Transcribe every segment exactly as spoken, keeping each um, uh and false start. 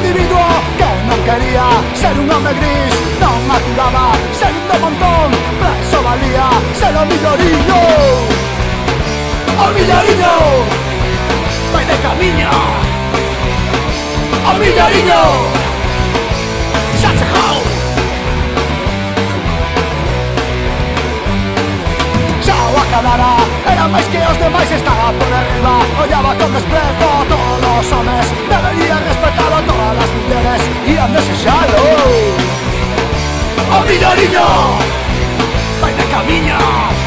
individuo que non quería ser un home gris, non acudaba ser un do montón, preso valía ser o milloriño. O milloriño vai de camiño, o milloriño xa chegou. Xa o acabara, era máis que os demais, estaba por arriba, ollaba con desprezo a todos os homes, debería respetar a todas as mulleres e a desexalo. O milloriño vai de camiño,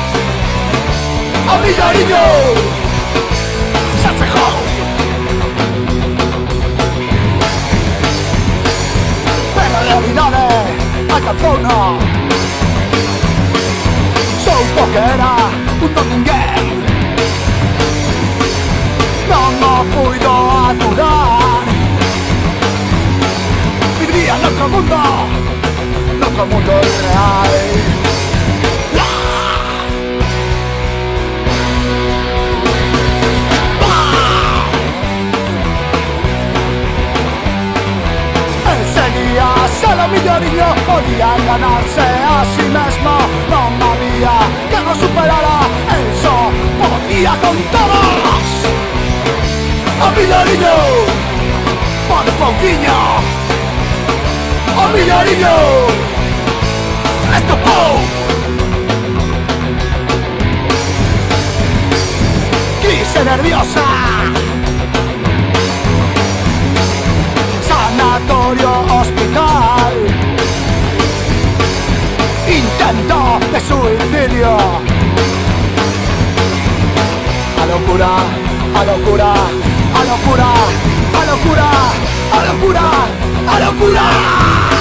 o milloriño xa chegou. Pero a realidade alcanzouno, soupo que era un don ninguén, non o puido aturar. Vivía noutro mundo, noutro mundo real. Ser o milloriño podía enganarse a sí mesmo, non había que no superara, el só podía con todos. O milloriño por pouquiño, o milloriño escapou. Crise nerviosa, sanatorio, hospital, intento de suicidio. A locura, a locura, a locura, a locura, a locura, a locura.